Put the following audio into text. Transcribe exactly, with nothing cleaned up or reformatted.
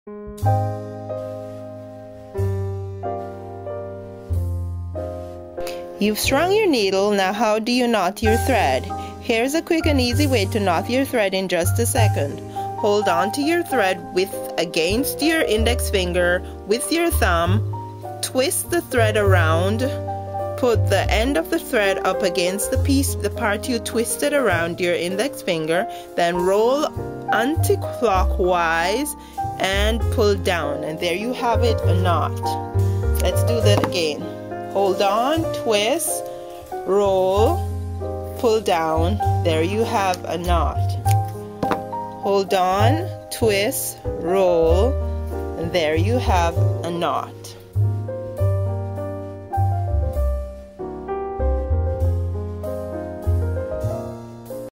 You've strung your needle, now how do you knot your thread? Here's a quick and easy way to knot your thread in just a second. Hold on to your thread with against your index finger with your thumb, twist the thread around, put the end of the thread up against the piece, the part you twisted around your index finger, then roll anti-clockwise and pull down, and there you have it, a knot. Let's do that again. Hold on, twist, roll, pull down, there you have a knot. Hold on, twist, roll, and there you have a knot.